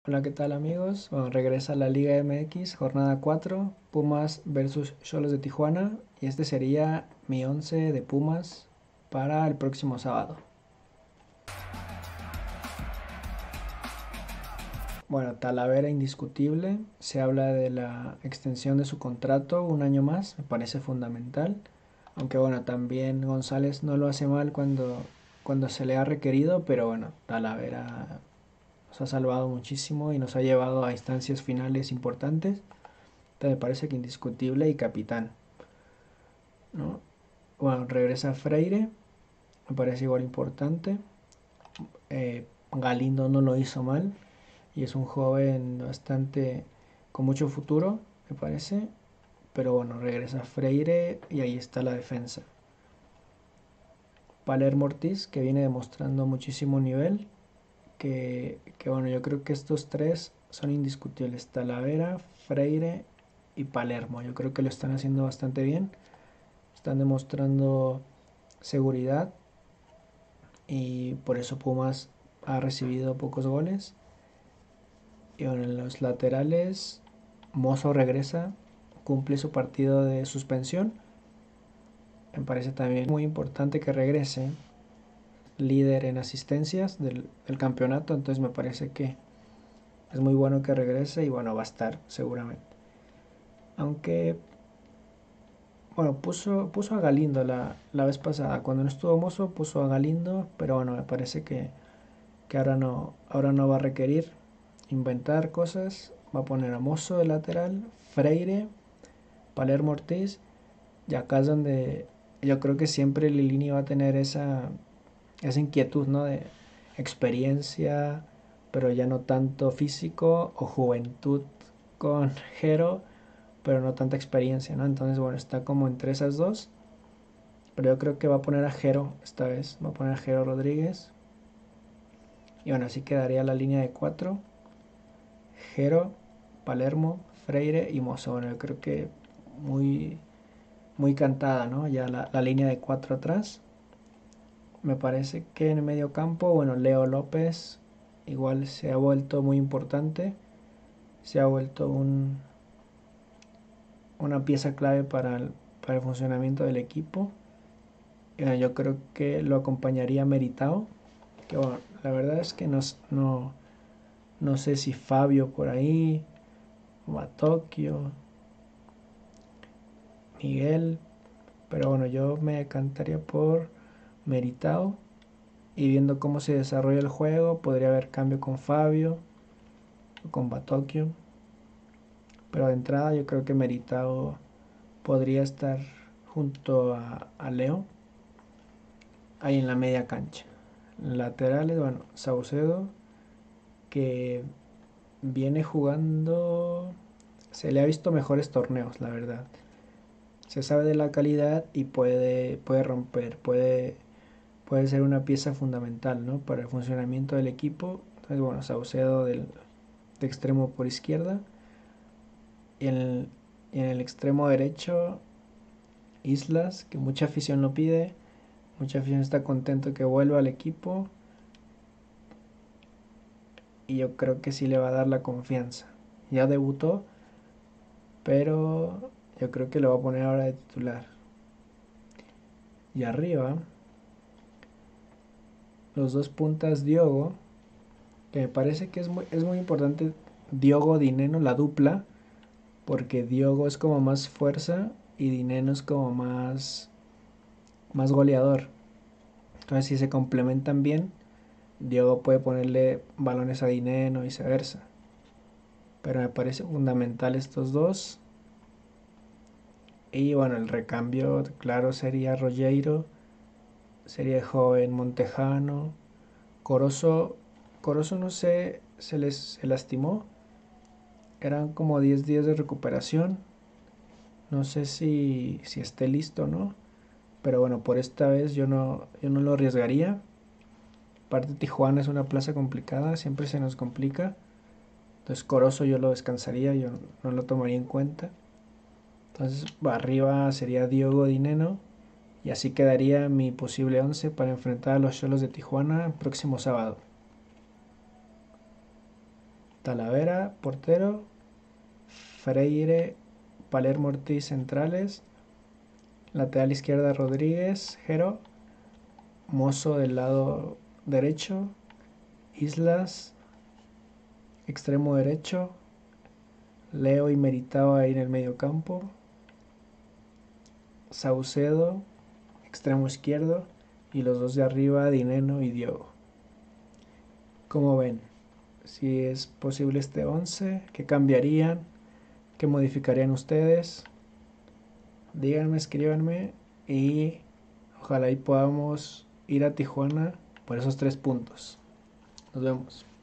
Hola, ¿qué tal amigos? Bueno, regresa la Liga MX, jornada 4, Pumas versus Xolos de Tijuana, y este sería mi 11 de Pumas para el próximo sábado. Bueno, Talavera indiscutible, se habla de la extensión de su contrato un año más, me parece fundamental, aunque bueno, también González no lo hace mal cuando se le ha requerido, pero bueno, Talavera nos ha salvado muchísimo y nos ha llevado a instancias finales importantes. Me parece que indiscutible y capitán, ¿no? Bueno, regresa Freire, me parece igual importante. Galindo no lo hizo mal y es un joven bastante con mucho futuro, me parece. Pero bueno, regresa Freire y ahí está la defensa. Palermo Ortiz, que viene demostrando muchísimo nivel, que bueno, yo creo que estos tres son indiscutibles. Talavera, Freire y Palermo. Yo creo que lo están haciendo bastante bien. Están demostrando seguridad y por eso Pumas ha recibido pocos goles. Y bueno, en los laterales, Mozo regresa, cumple su partido de suspensión. Me parece también muy importante que regrese, líder en asistencias del campeonato, entonces me parece que es muy bueno que regrese y bueno, va a estar seguramente. Aunque, bueno, puso a Galindo la vez pasada, cuando no estuvo Mozo puso a Galindo, pero bueno, me parece que ahora no va a requerir inventar cosas. Va a poner a Mozo de lateral, Freire, Palermo Ortiz, y acá es donde yo creo que siempre Lilini va a tener esa inquietud, ¿no? De experiencia, pero ya no tanto físico, o juventud con Jero, pero no tanta experiencia, ¿no? Entonces, bueno, está como entre esas dos. Pero yo creo que va a poner a Jero esta vez. Va a poner a Jero Rodríguez. Y bueno, así quedaría la línea de cuatro. Jero, Palermo, Freire y Mozo. Bueno, yo creo que muy, muy cantada, ¿no? Ya la línea de cuatro atrás. Me parece que en el medio campo, bueno, Leo López igual se ha vuelto muy importante. Se ha vuelto una pieza clave para el funcionamiento del equipo. Yo creo que lo acompañaría Meritao. Que bueno, la verdad es que no sé si Fabio por ahí, o a Tokio, Miguel. Pero bueno, yo me decantaría por Meritao. Y viendo cómo se desarrolla el juego, podría haber cambio con Fabio o con Batokio. Pero de entrada yo creo que Meritao podría estar junto a Leo ahí en la media cancha. Laterales, bueno, Saucedo, que viene jugando, se le ha visto mejores torneos, la verdad. Se sabe de la calidad y puede romper, puede ser una pieza fundamental, ¿no? Para el funcionamiento del equipo. Entonces, bueno, Saucedo de extremo por izquierda. Y en el extremo derecho, Islas, que mucha afición lo pide. Mucha afición está contento que vuelva al equipo. Y yo creo que sí le va a dar la confianza. Ya debutó, pero yo creo que lo va a poner ahora de titular. Y arriba, los dos puntas Diogo, que me parece que es muy importante Diogo Dineno, la dupla, porque Diogo es como más fuerza y Dineno es como más goleador. Entonces si se complementan bien, Diogo puede ponerle balones a Dineno y viceversa. Pero me parece fundamental estos dos. Y bueno, el recambio, claro, sería Rogero, sería joven Montejano, Corozo. Corozo no sé, se lastimó. Eran como 10 días de recuperación. No sé si esté listo o no. Pero bueno, por esta vez yo no lo arriesgaría. Aparte Tijuana es una plaza complicada, siempre se nos complica. Entonces Corozo yo lo descansaría, yo no lo tomaría en cuenta. Entonces arriba sería Diogo Dineno. Y así quedaría mi posible 11 para enfrentar a los Xolos de Tijuana el próximo sábado. Talavera, portero. Freire, Palermo, Ortiz, centrales. Lateral izquierda, Rodríguez, Jero. Mozo del lado derecho. Islas, extremo derecho. Leo y Meritao ahí en el medio campo. Saucedo, extremo izquierdo. Y los dos de arriba, Dineno y Diogo. ¿Cómo ven? Si es posible este 11, ¿qué cambiarían? ¿Qué modificarían ustedes? Díganme, escríbanme y ojalá y podamos ir a Tijuana por esos 3 puntos. Nos vemos.